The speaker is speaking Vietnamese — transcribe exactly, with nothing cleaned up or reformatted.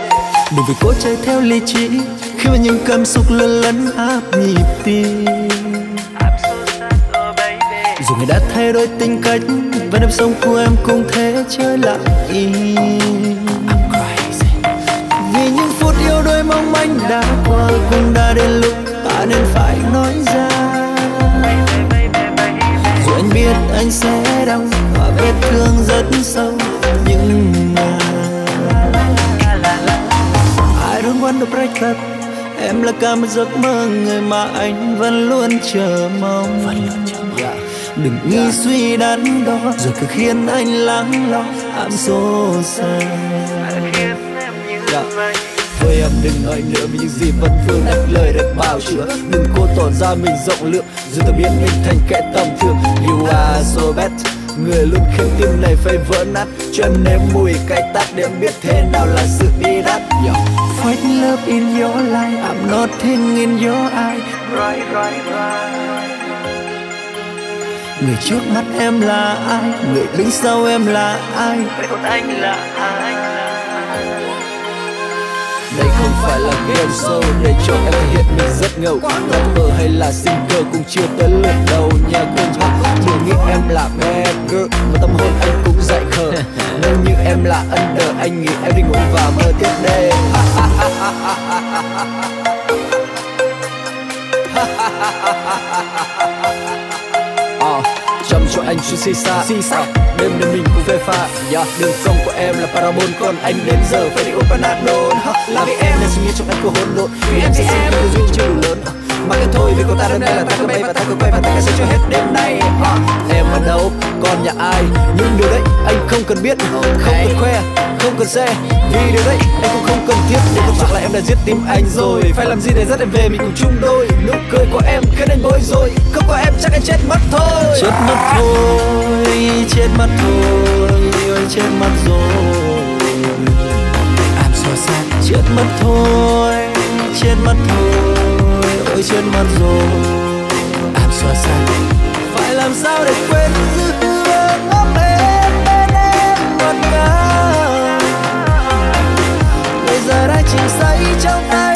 Đừng vì cố chạy theo lý trí khi mà những cảm xúc lớn lẫn áp nhịp tim. Dù người đã thay đổi tính cách và nếp sống của em cũng thế trở lặng im. Vì những phút yêu đôi mong manh đã qua, cũng đã đến lúc ta nên phải nói ra. Dù anh biết anh sẽ đau và vết thương rất sâu, nhưng mà I don't want to break up. Em là cả một giấc mơ, người mà anh vẫn luôn chờ mong. Yeah. Đừng nghĩ suy đắn đo rồi cứ khiến anh lắng lo. I'm so sad. Yeah. Thôi em đừng nói nữa vì những gì vẫn vương đặt lời để bào chữa. Đừng cố tỏ ra mình rộng lượng rồi tự biến mình thành kẻ tầm thường. You are so bad, người luôn khiến tim này phải vỡ nát. Cho em nếm mùi cay tát để em biết thế nào là sự đi đắt. Yeah. Find love in your life, I'm nothing in your eye. Right, right, right. Người trước mắt em là ai, người đứng sau em là ai, vậy còn anh là ai? Đây không phải là game show để cho em thể hiện mình rất ngầu. Rapper hay là singer cũng chưa tới lượt đầu nha quên hot. Đừng nghĩ em là bad girl mà tâm hồn anh cũng dại khờ. Nếu như em là under, anh nghĩ em đi ngủ và mơ tiếp đêm. uh, Chăm cho anh chút xì xa, xì xa. Đêm đêm mình cùng phê pha. Yeah. Đường cong của em là parabol, còn anh đến giờ phải đi ôm panadol. Là vì em nên suy nghĩ trong anh của hỗn độn. Vì em sẽ xin tư duy chưa đủ lớn. Mà cái thôi vì cô ta hôm nay là ta cứ bay và ta cứ quay và ta sẽ cho hết đêm nay. uh, Em ở đâu, còn nhà ai? Nhưng điều đấy anh không cần biết, không cần khoe, không cần xe. Vì điều đấy anh cũng không cần thiết. Để không chắc là em đã giết tim anh rồi. Phải làm gì để dắt em về mình cùng chung đôi. Nụ cười của em khiến anh bối rối. Không có em chắc anh chết mất thôi. Chết mất thôi, chết mất thôi, yêu anh chết mất rồi. I'm so sad. Chết mất thôi, chết mất thôi, ôi chết mất rồi. I'm so sad. Phải làm sao để quên dư hương ngắm em bên em ngọt ngào. Bây giờ đã chìm say trong tay